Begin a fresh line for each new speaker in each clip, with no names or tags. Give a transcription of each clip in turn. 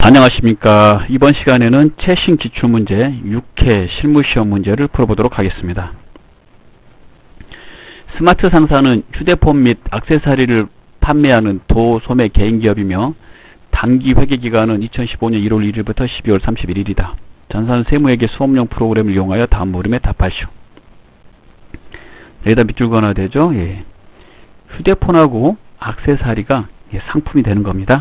안녕하십니까. 이번 시간에는 최신 기출문제 6회 실무시험 문제를 풀어보도록 하겠습니다. 스마트 상사는 휴대폰 및 액세서리를 판매하는 도소매 개인기업이며 단기 회계기간은 2015년 1월 1일부터 12월 31일이다. 전산 세무회계 수업용 프로그램을 이용하여 다음 물음에 답하시오. 여기다 밑줄 그어놔야 되죠. 예. 휴대폰하고 액세서리가 상품이 되는 겁니다.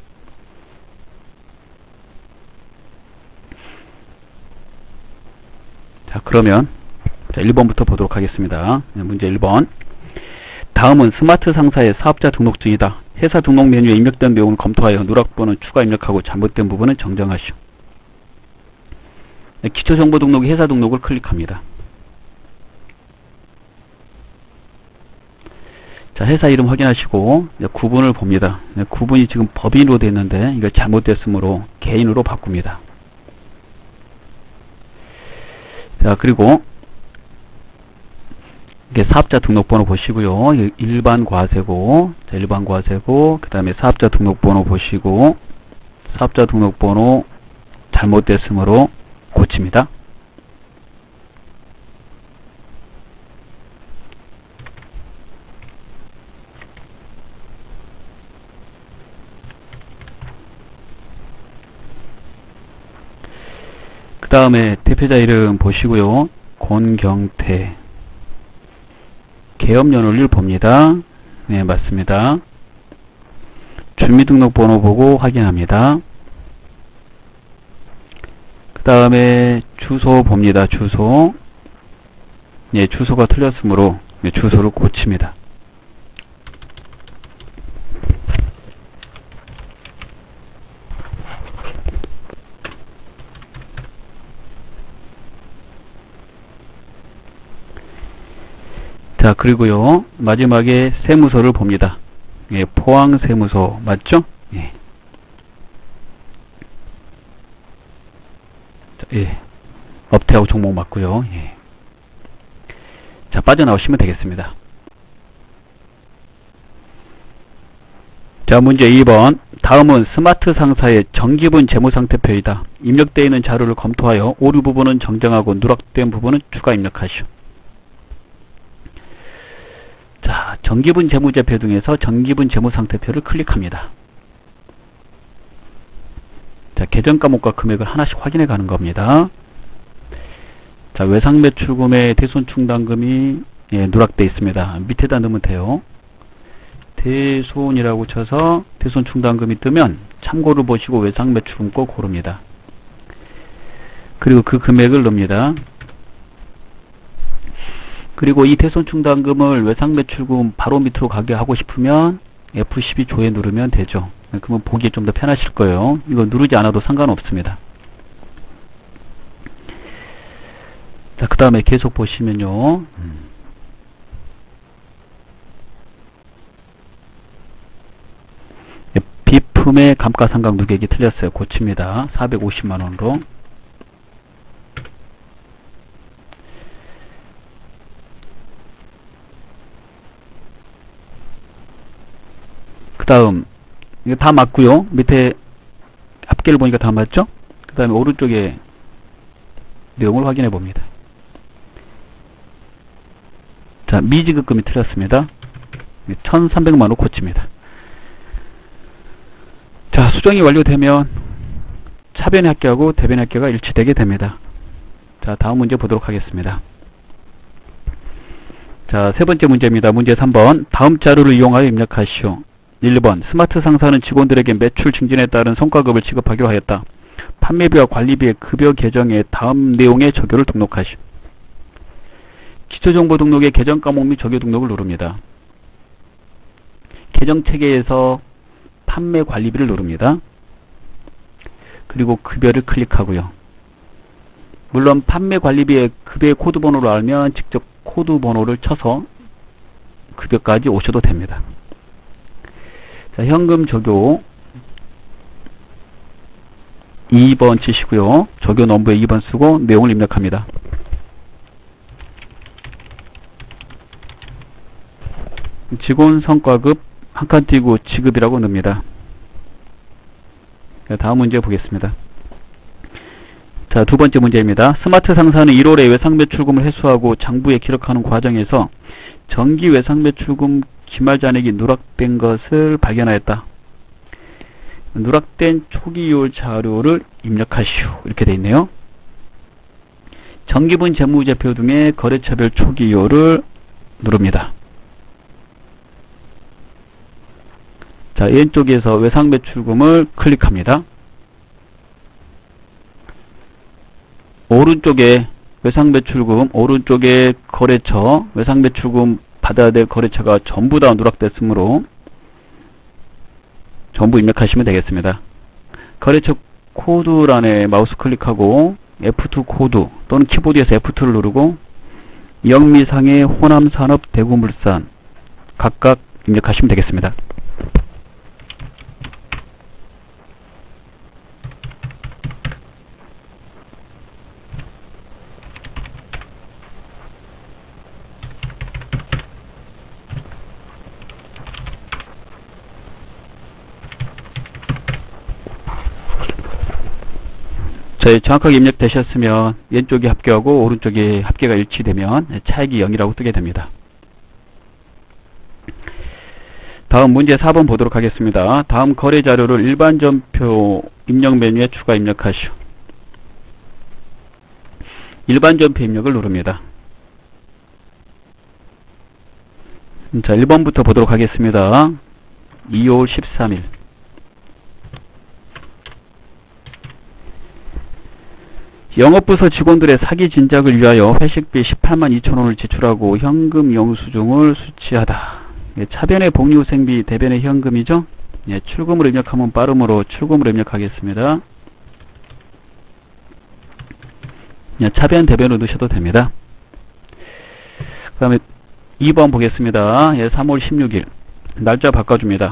자, 그러면 1번부터 보도록 하겠습니다. 문제 1번. 다음은 스마트 상사의 사업자 등록증이다. 회사 등록 메뉴에 입력된 내용을 검토하여 누락번호는 추가 입력하고 잘못된 부분은 정정하시오. 기초정보 등록 회사 등록을 클릭합니다. 자, 회사 이름 확인하시고 구분을 봅니다. 구분이 지금 법인으로 되어 있는데 이거 잘못됐으므로 개인으로 바꿉니다. 자, 그리고 이게 사업자 등록번호 보시고요. 일반 과세고, 자, 일반 과세고, 그 다음에 사업자 등록번호 보시고, 사업자 등록번호 잘못됐으므로 고칩니다. 그 다음에 대표자 이름 보시고요. 권경태. 개업연월일 봅니다. 네, 맞습니다. 주민등록번호 보고 확인합니다. 그 다음에 주소 봅니다. 주소. 네, 주소가 틀렸으므로 주소를 고칩니다. 자, 그리고요, 마지막에 세무서를 봅니다. 예, 포항세무서 맞죠? 예. 자, 예. 업태하고 종목 맞고요. 예. 자, 빠져나오시면 되겠습니다. 자, 문제 2번. 다음은 스마트 상사의 정기분 재무상태표이다. 입력되어 있는 자료를 검토하여 오류 부분은 정정하고 누락된 부분은 추가 입력하시오. 자, 정기분 재무제표 중에서 정기분 재무상태표를 클릭합니다. 자, 계정과목과 금액을 하나씩 확인해 가는 겁니다. 자, 외상매출금의 대손충당금이 누락되어 있습니다. 밑에다 넣으면 돼요. 대손이라고 쳐서 대손충당금이 뜨면 참고를 보시고 외상매출금 꼭 고릅니다. 그리고 그 금액을 넣습니다. 그리고 이 대손충당금을 외상매출금 바로 밑으로 가게 하고 싶으면 F12 조회 누르면 되죠. 그러면 보기 좀 더 편하실 거예요. 이거 누르지 않아도 상관없습니다. 자, 그 다음에 계속 보시면요. 비품의 감가상각 누계액이 틀렸어요. 고칩니다. 450만원으로. 그 다음 이거 다 맞고요. 밑에 합계를 보니까 다 맞죠? 그 다음에 오른쪽에 내용을 확인해 봅니다. 자, 미지급금이 틀렸습니다. 1300만원 고칩니다. 자, 수정이 완료되면 차변의 합계하고 대변의 합계가 일치되게 됩니다. 자, 다음 문제 보도록 하겠습니다. 자, 세 번째 문제입니다. 문제 3번. 다음 자료를 이용하여 입력하시오. 1번. 스마트 상사는 직원들에게 매출 증진에 따른 성과급을 지급하기로 하였다. 판매비와 관리비의 급여 계정에 다음 내용의 적요를 등록하시오. 기초정보 등록의 계정 과목 및 적요 등록을 누릅니다. 계정 체계에서 판매 관리비를 누릅니다. 그리고 급여를 클릭하고요. 물론 판매 관리비의 급여의 코드 번호를 알면 직접 코드 번호를 쳐서 급여까지 오셔도 됩니다. 자, 현금 적요 2번 치시고요. 적요 넘버에 2번 쓰고 내용을 입력합니다. 직원 성과급 한 칸 띄고 지급이라고 넣습니다. 다음 문제 보겠습니다. 자, 두 번째 문제입니다. 스마트 상사는 1월에 외상매출금을 회수하고 장부에 기록하는 과정에서 정기 외상매출금 기말 잔액이 누락된 것을 발견하였다. 누락된 초기이율 자료를 입력하시오. 이렇게 되어 있네요. 정기분 재무제표 등의 거래처별 초기이율을 누릅니다. 자, 왼쪽에서 외상매출금을 클릭합니다. 오른쪽에 외상매출금, 오른쪽에 거래처, 외상매출금 받아야 될 거래처가 전부 다 누락됐으므로 전부 입력하시면 되겠습니다. 거래처 코드란에 마우스 클릭하고 F2 코드 또는 키보드에서 F2를 누르고 영미상의 호남산업 대구물산 각각 입력하시면 되겠습니다. 정확하게 입력되셨으면 왼쪽이 합계하고 오른쪽이 합계가 일치되면 차액이 0이라고 뜨게 됩니다. 다음 문제 4번 보도록 하겠습니다. 다음 거래 자료를 일반 전표 입력 메뉴에 추가 입력하시오. 일반 전표 입력을 누릅니다. 자, 1번부터 보도록 하겠습니다. 2월 13일. 영업부서 직원들의 사기 진작을 위하여 회식비 18만 2천원을 지출하고 현금 영수증을 수취하다. 차변의 복리후생비, 대변의 현금이죠. 출금을 입력하면 빠름으로 출금을 입력하겠습니다. 차변, 대변을 넣으셔도 됩니다. 그 다음에 2번 보겠습니다. 3월 16일. 날짜 바꿔줍니다.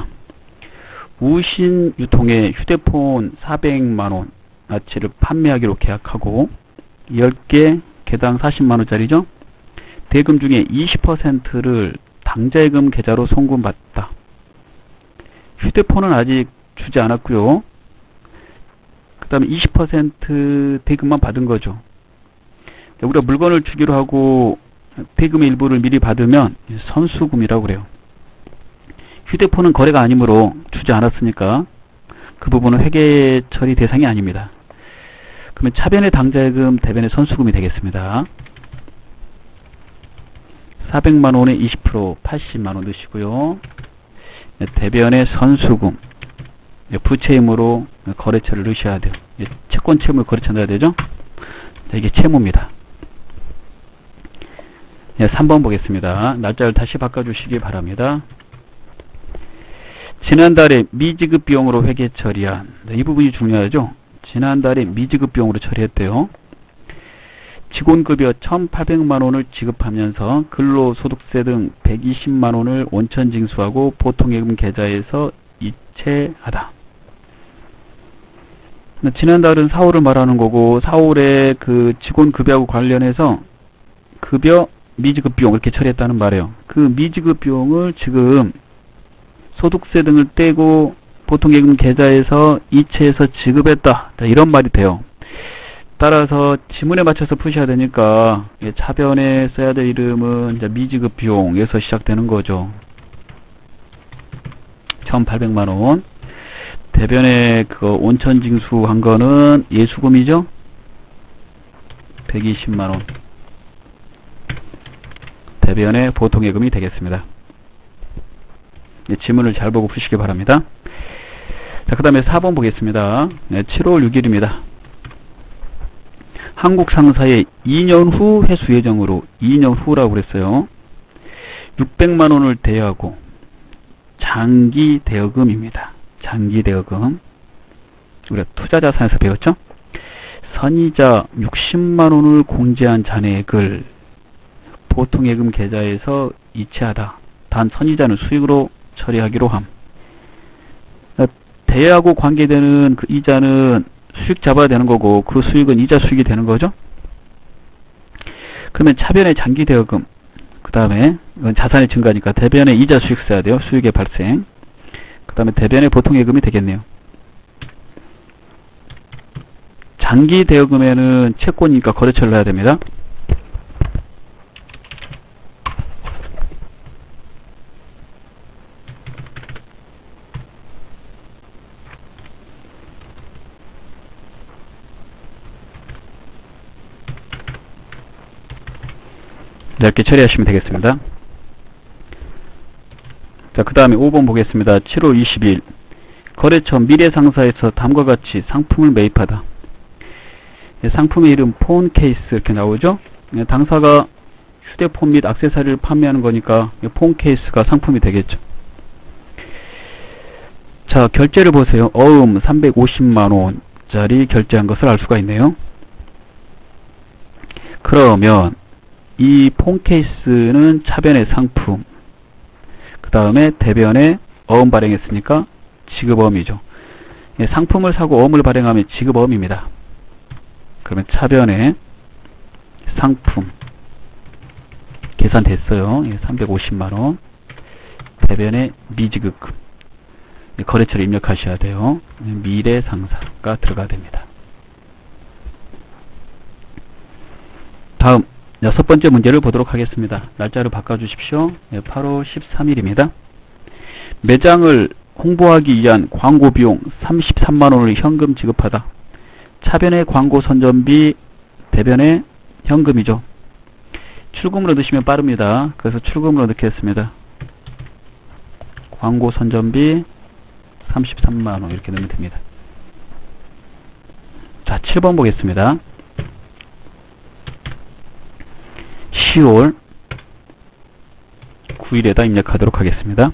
우신유통에 휴대폰 400만원 아치를 판매하기로 계약하고 10개 개당 40만원짜리죠. 대금 중에 20%를 당좌예금 계좌로 송금받다. 휴대폰은 아직 주지 않았고요. 그 다음에 20% 대금만 받은 거죠. 우리가 물건을 주기로 하고 대금의 일부를 미리 받으면 선수금이라고 그래요. 휴대폰은 거래가 아니므로 주지 않았으니까 그 부분은 회계 처리 대상이 아닙니다. 그러면 차변의 당좌예금, 대변의 선수금이 되겠습니다. 400만원에 20% 80만원 넣으시고요. 대변의 선수금, 부채임으로 거래처를 넣으셔야 돼요. 채권 채무를 거래처 넣어야 되죠. 이게 채무입니다. 3번 보겠습니다. 날짜를 다시 바꿔주시기 바랍니다. 지난달에 미지급 비용으로 회계 처리한, 이 부분이 중요하죠. 지난달에 미지급 비용으로 처리했대요. 직원급여 1,800만원을 지급하면서 근로소득세 등 120만원을 원천 징수하고 보통예금 계좌에서 이체하다. 지난달은 4월을 말하는 거고 4월에 그 직원급여하고 관련해서 급여 미지급 비용 이렇게 처리했다는 말이에요. 그 미지급 비용을 지금 소득세 등을 떼고 보통예금 계좌에서 이체해서 지급했다. 이런 말이 돼요. 따라서 지문에 맞춰서 푸셔야 되니까 차변에 써야 될 이름은 이제 미지급 비용에서 시작되는 거죠. 1,800만원. 대변에 그 온천 징수한 거는 예수금이죠. 120만원. 대변의 보통예금이 되겠습니다. 지문을 잘 보고 푸시기 바랍니다. 자, 그 다음에 4번 보겠습니다. 7월 6일입니다. 한국 상사의 2년 후 회수 예정으로 2년 후라고 그랬어요. 600만원을 대여하고 장기 대여금입니다. 장기 대여금. 우리가 투자자산에서 배웠죠? 선이자 60만원을 공제한 잔액을 보통예금 계좌에서 이체하다. 단 선이자는 수익으로 처리하기로 함. 대여하고 관계되는 그 이자는 수익 잡아야 되는 거고 그 수익은 이자 수익이 되는 거죠. 그러면 차변의 장기 대여금, 그 다음에 자산의 증가니까 대변의 이자 수익 써야 돼요. 수익의 발생. 그 다음에 대변의 보통예금이 되겠네요. 장기 대여금에는 채권이니까 거래처를 해야 됩니다. 이렇게 처리하시면 되겠습니다. 자, 그 다음에 5번 보겠습니다. 7월 20일 거래처 미래상사에서 다음과 같이 상품을 매입하다. 상품의 이름 폰 케이스 이렇게 나오죠. 당사가 휴대폰 및 액세서리를 판매하는 거니까 폰 케이스가 상품이 되겠죠. 자, 결제를 보세요. 350만원짜리 결제한 것을 알 수가 있네요. 그러면 이 폰 케이스는 차변의 상품, 그 다음에 대변에 어음 발행했으니까 지급어음이죠. 상품을 사고 어음을 발행하면 지급어음입니다. 그러면 차변에 상품 계산됐어요. 350만원. 대변에 미지급금. 거래처를 입력하셔야 돼요. 미래상사가 들어가야 됩니다. 다음 6번째 문제를 보도록 하겠습니다. 날짜를 바꿔주십시오. 8월 13일입니다. 매장을 홍보하기 위한 광고 비용 33만원을 현금 지급하다. 차변의 광고 선전비, 대변의 현금이죠. 출금으로 넣으시면 빠릅니다. 그래서 출금으로 넣겠습니다. 광고 선전비 33만원 이렇게 넣으면 됩니다. 자, 7번 보겠습니다. 10월 9일에다 입력하도록 하겠습니다.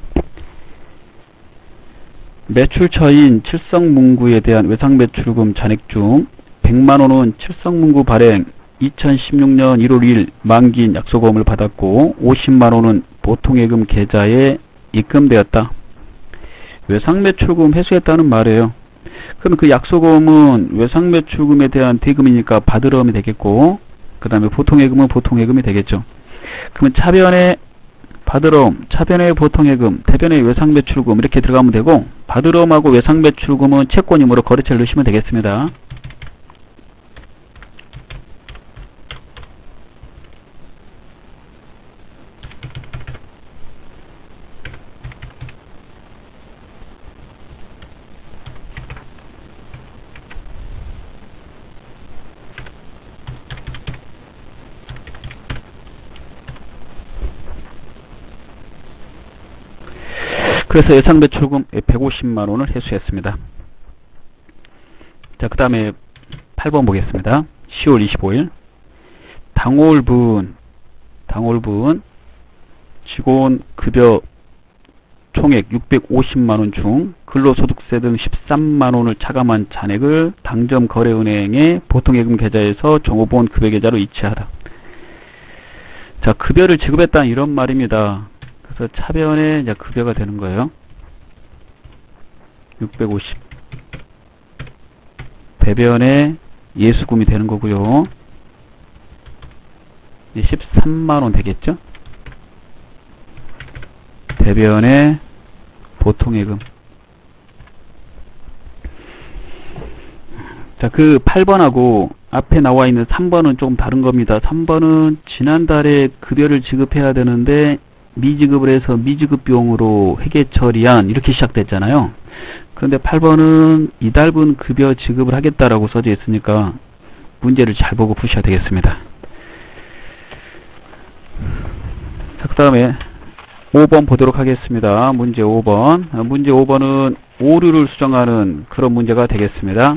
매출처인 칠성문구에 대한 외상매출금 잔액 중 100만원은 칠성문구 발행 2016년 1월 2일 만기인 약속어음을 받았고 50만원은 보통예금 계좌에 입금되었다. 외상매출금 회수했다는 말이에요. 그럼 그 약속어음은 외상매출금에 대한 대금이니까 받을 어음이 되겠고, 그 다음에 보통예금은 보통예금이 되겠죠. 그러면 차변에 받을 어음, 차변에 보통예금, 대변에 외상매출금 이렇게 들어가면 되고, 받을 어음하고 외상매출금은 채권이므로 거래처를 넣으시면 되겠습니다. 그래서 예상매출금 150만원을 회수했습니다. 자, 그 다음에 8번 보겠습니다. 10월 25일 당월분 직원 급여 총액 650만원 중 근로소득세 등 13만원을 차감한 잔액을 당점거래은행의 보통예금 계좌에서 종업원 급여계좌로 이체하다. 자, 급여를 지급했다는 이런 말입니다. 그래서 차변에 이제 급여가 되는 거예요. 650. 대변에 예수금이 되는 거고요. 13만원 되겠죠? 대변에 보통예금. 자, 그 8번하고 앞에 나와 있는 3번은 조금 다른 겁니다. 3번은 지난달에 급여를 지급해야 되는데 미지급을 해서 미지급 비용으로 회계 처리한 이렇게 시작됐잖아요. 그런데 8번은 이달분 급여 지급을 하겠다라고 써져 있으니까 문제를 잘 보고 푸셔야 되겠습니다. 자, 그 다음에 5번 보도록 하겠습니다. 문제 5번. 문제 5번은 오류를 수정하는 그런 문제가 되겠습니다.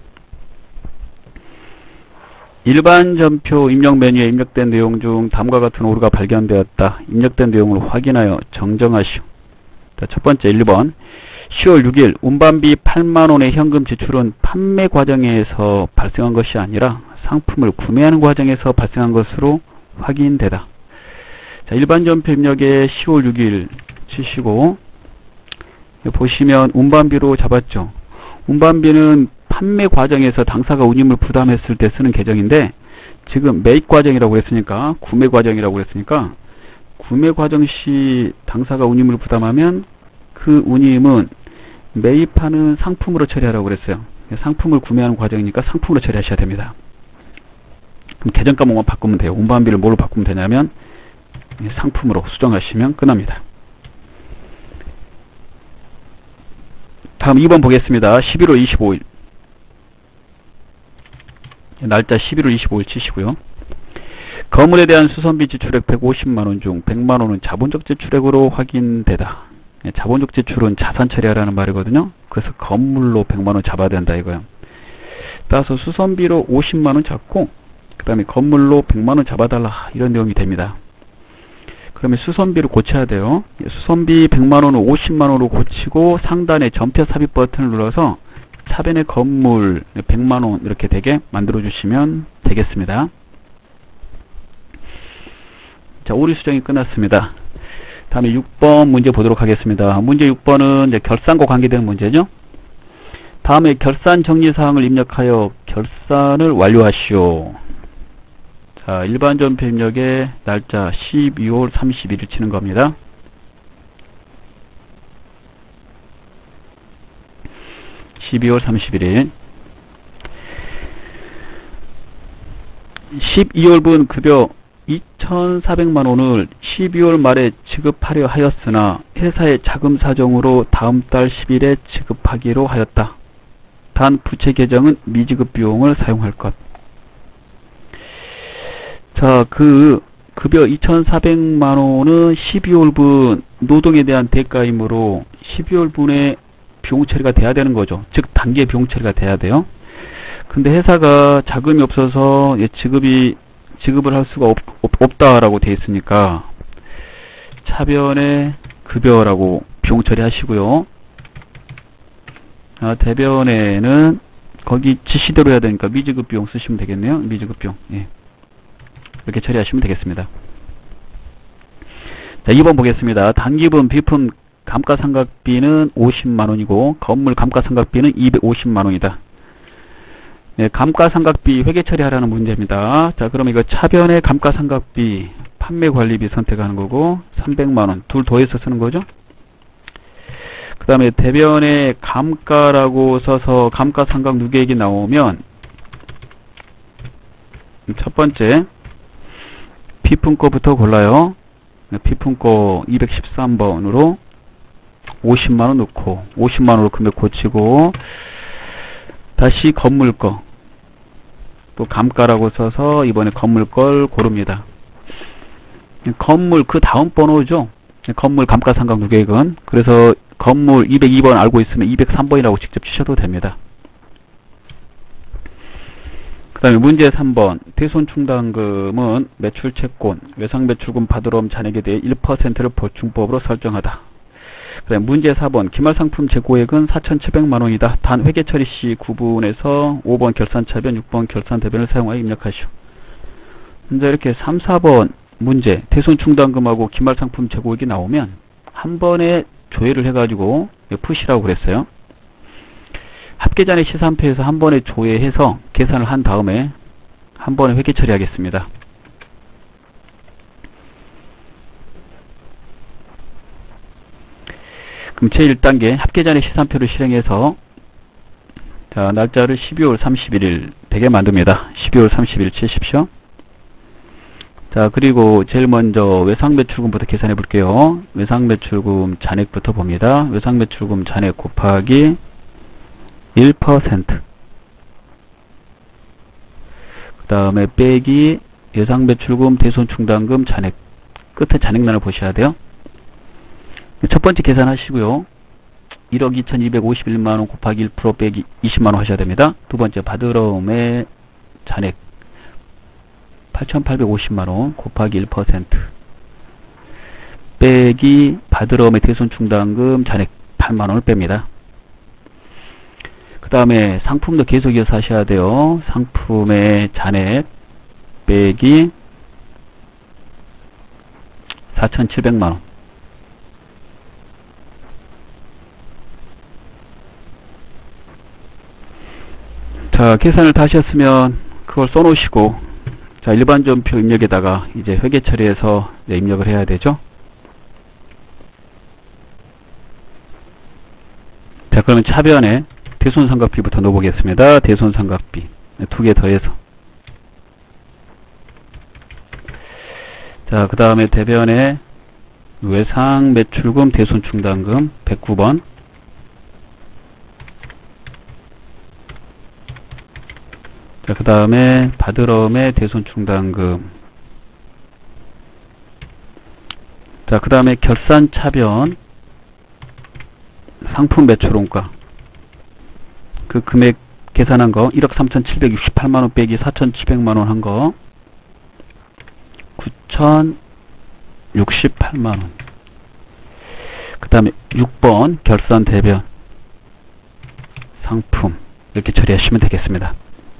일반 전표 입력 메뉴에 입력된 내용 중 다음과 같은 오류가 발견되었다. 입력된 내용을 확인하여 정정하시오. 자, 첫 번째 1번. 10월 6일 운반비 8만원의 현금 지출은 판매 과정에서 발생한 것이 아니라 상품을 구매하는 과정에서 발생한 것으로 확인되다. 자, 일반 전표 입력에 10월 6일 치시고 보시면 운반비로 잡았죠. 운반비는 판매 과정에서 당사가 운임을 부담했을 때 쓰는 계정인데 지금 매입 과정이라고 했으니까 구매 과정이라고 했으니까 구매 과정 시 당사가 운임을 부담하면 그 운임은 매입하는 상품으로 처리하라고 그랬어요. 상품을 구매하는 과정이니까 상품으로 처리하셔야 됩니다. 그럼 계정 과목만 바꾸면 돼요. 운반비를 뭘로 바꾸면 되냐면 상품으로 수정하시면 끝납니다. 다음 2번 보겠습니다. 11월 25일 날짜 11월 25일 치시고요. 건물에 대한 수선비 지출액 150만원 중 100만원은 자본적 지출액으로 확인되다. 자본적 지출은 자산 처리하라는 말이거든요. 그래서 건물로 100만원 잡아야 된다 이거예요. 따라서 수선비로 50만원 잡고 그 다음에 건물로 100만원 잡아달라 이런 내용이 됩니다. 그러면 수선비를 고쳐야 돼요. 수선비 100만원을 50만원으로 고치고 상단에 전표 삽입 버튼을 눌러서 차변의 건물 100만원 이렇게 되게 만들어 주시면 되겠습니다. 자, 오류 수정이 끝났습니다. 다음에 6번 문제 보도록 하겠습니다. 문제 6번은 이제 결산과 관계되는 문제죠. 다음에 결산 정리사항을 입력하여 결산을 완료하시오. 자, 일반 전표 입력의 날짜 12월 31일 치는 겁니다. (12월 31일) 12월분 급여 2,400만원을 12월 말에 지급하려 하였으나 회사의 자금 사정으로 다음 달 10일에 지급하기로 하였다. 단 부채 계정은 미지급 비용을 사용할 것. 자, 그 급여 2,400만원은 12월분 노동에 대한 대가이므로 12월분에 비용 처리가 돼야 되는 거죠. 즉 단기에 비용 처리가 돼야 돼요. 근데 회사가 자금이 없어서 지급을 할 수가 없다라고 되어 있으니까 차변에 급여라고 비용 처리하시고요. 대변에는 거기 지시대로 해야 되니까 미지급 비용 쓰시면 되겠네요. 미지급 비용. 예. 이렇게 처리하시면 되겠습니다. 자, 2번 보겠습니다. 단기분 비품 감가상각비는 50만원이고 건물 감가상각비는 250만원이다. 네, 감가상각비 회계 처리하라는 문제입니다. 자, 그럼 이거 차변의 감가상각비 판매관리비 선택하는 거고 300만원 둘 더해서 쓰는 거죠. 그 다음에 대변에 감가라고 써서 감가상각 누계액이 나오면 첫 번째 비품 거부터 골라요. 비품 거 213번으로 50만원 넣고 50만원으로 금액 고치고 다시 건물 거 또 감가라고 써서 이번에 건물 걸 고릅니다. 건물 그 다음 번호죠. 건물 감가상각 누계액은. 그래서 건물 202번 알고 있으면 203번이라고 직접 치셔도 됩니다. 그 다음에 문제 3번 대손충당금은 매출채권 외상매출금 받으러 온 잔액에 대해 1%를 보충법으로 설정하다. 그 다음에 문제 4번 기말상품 재고액은 4,700만원이다. 단 회계처리 시 구분해서 5번 결산차변 6번 결산대변을 사용하여 입력하시오. 이제 이렇게 3, 4번 문제 대손충당금하고 기말상품 재고액이 나오면 한 번에 조회를 해가지고 푸시라고 그랬어요. 합계잔액 시산표에서 한 번에 조회해서 계산을 한 다음에 한 번에 회계 처리하겠습니다. 그럼 제1단계 합계잔액 시산표를 실행해서 자, 날짜를 12월 31일 되게 만듭니다. 12월 30일 치십시오. 자, 그리고 제일 먼저 외상매출금부터 계산해 볼게요. 외상매출금 잔액부터 봅니다. 외상매출금 잔액 곱하기 1%. 그 다음에 빼기 예상매출금 대손충당금 잔액. 끝에 잔액란을 보셔야 돼요. 첫 번째 계산하시고요. 1억 2,251만원 곱하기 1% 빼기 20만원 하셔야 됩니다. 두 번째 받으러움의 잔액 8,850만원 곱하기 1% 빼기 받으러움의 대손충당금 잔액 8만원을 뺍니다. 그 다음에 상품도 계속 이어서 하셔야 돼요. 상품의 잔액 빼기 4,700만원. 자, 계산을 다시 했으면 그걸 써놓으시고, 자, 일반 전표 입력에다가 이제 회계 처리해서 이제 입력을 해야 되죠. 자, 그러면 차변에 대손삼각비부터 넣어보겠습니다. 대손삼각비 두 개 더해서. 자, 그 다음에 대변에 외상 매출금 대손 충당금 109번. 자, 그 다음에 받으러움의 대손 충당금. 자, 그 다음에 결산 차변 상품 매출원가 그 금액 계산한 거 1억 3,768만원 빼기 4,700만원 한 거 9,068만원. 그 다음에 6번 결산 대변 상품 이렇게 처리하시면 되겠습니다.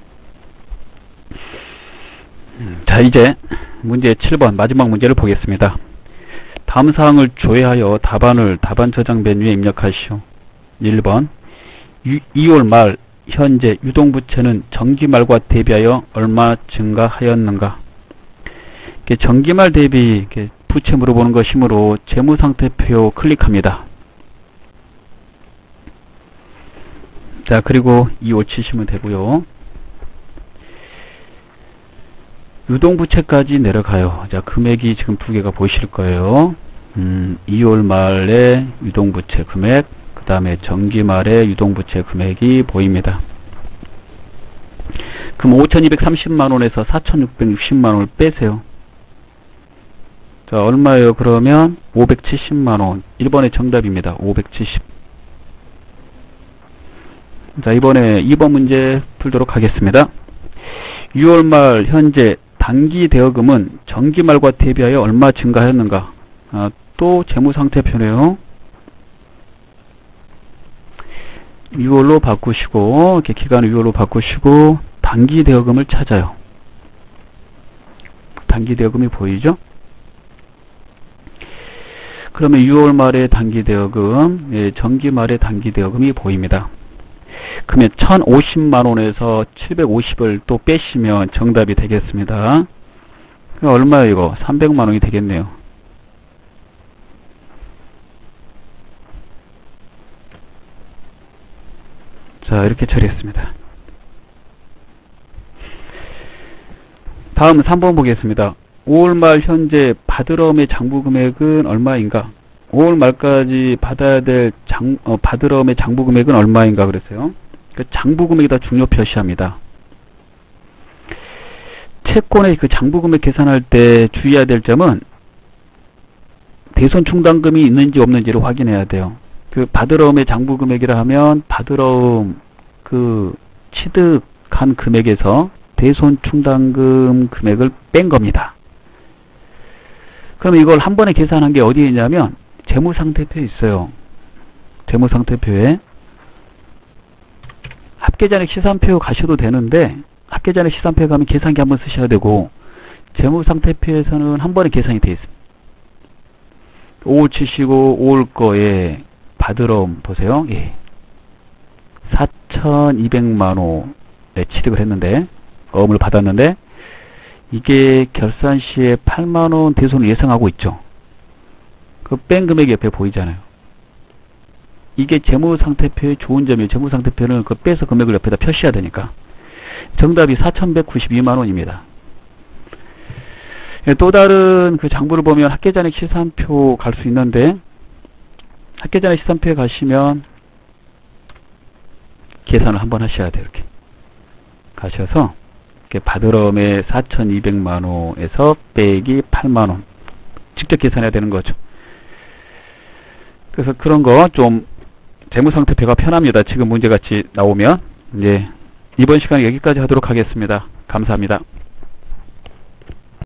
자, 이제 문제 7번 마지막 문제를 보겠습니다. 다음 사항을 조회하여 답안 저장 메뉴에 입력하시오. 1번 2월 말 현재 유동부채는 정기말과 대비하여 얼마 증가하였는가. 정기말 대비 부채 물어보는 것이므로 재무상태표 클릭합니다. 자, 그리고 2호 치시면 되고요. 유동부채까지 내려가요. 자, 금액이 지금 두 개가 보이실 거예요. 2월 말에 유동부채 금액, 그 다음에 정기말에 유동부채 금액이 보입니다. 그럼 5,230만원에서 4,660만원을 빼세요. 자, 얼마예요? 그러면 570만원. 1번의 정답입니다. 570. 자, 이번에 2번 문제 풀도록 하겠습니다. 6월 말 현재 단기 대여금은 정기말과 대비하여 얼마 증가하였는가? 또 재무상태표네요. 6월로 바꾸시고, 이렇게 기간을 6월로 바꾸시고, 단기 대여금을 찾아요. 단기 대여금이 보이죠? 그러면 6월 말에 단기 대여금, 예, 정기 말에 단기 대여금이 보입니다. 그러면 1,050만원에서 750을 또 빼시면 정답이 되겠습니다. 얼마예요 이거? 300만원이 되겠네요. 자, 이렇게 처리했습니다. 다음 3번 보겠습니다. 5월 말 현재 받으러움의 장부금액은 얼마인가? 5월 말까지 받아야 될 받으러움의 장부금액은 얼마인가 그랬어요. 그 장부금액에다 중요 표시합니다. 채권의 그 장부금액 계산할 때 주의해야 될 점은 대손충당금이 있는지 없는지를 확인해야 돼요. 그 받으러움의 장부금액이라 하면 받으러움 그 취득한 금액에서 대손충당금 금액을 뺀 겁니다. 그럼 이걸 한 번에 계산한 게 어디에 있냐면 재무상태표에 있어요. 재무상태표에 합계잔액 시산표 가셔도 되는데 합계잔액 시산표에 가면 계산기 한번 쓰셔야 되고 재무상태표에서는 한 번에 계산이 되어 있습니다. 5월 치시고 5월 거에 받으러움 보세요. 예. 4,200만원에 취득을 했는데 어음을 받았는데 이게 결산 시에 8만원 대손을 예상하고 있죠. 그 뺀 금액이 옆에 보이잖아요. 이게 재무상태표의 좋은 점이에요. 재무상태표는 그 빼서 금액을 옆에다 표시해야 되니까. 정답이 4,192만원입니다. 또 다른 그 장부를 보면 합계잔액 시산표 갈 수 있는데 합계잔액 시산표에 가시면 계산을 한번 하셔야 돼요. 이렇게 가셔서 이렇게 받으러움의 4,200만원에서 빼기 8만원 직접 계산해야 되는 거죠. 그래서 그런 거 좀 재무상태표가 편합니다. 지금 문제같이 나오면. 예, 이번 시간에 여기까지 하도록 하겠습니다. 감사합니다.